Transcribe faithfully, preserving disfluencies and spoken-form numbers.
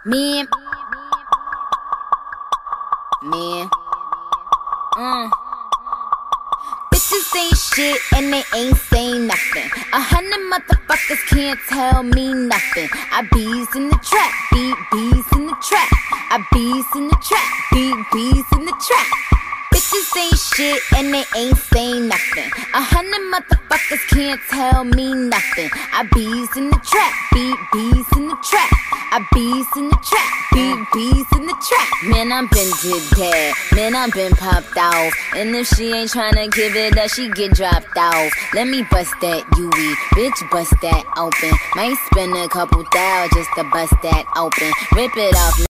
Man, man, mm. Bitches ain't shit and they ain't saying nothing. A hundred motherfuckers can't tell me nothing. I bees in the trap, beat bees in the trap. I bees in the trap, beat bees in the trap. Bitches ain't shit and they ain't saying nothing. A hundred motherfuckers can't tell me nothing. I bees in the trap, beat bees in the trap. I bees in the trap, beat bees in the trap. Man, I'm been to dead. Man, I'm been popped off. And if she ain't tryna give it up, she get dropped off. Let me bust that U E, bitch, bust that open. Might spend a couple thou just to bust that open. Rip it off.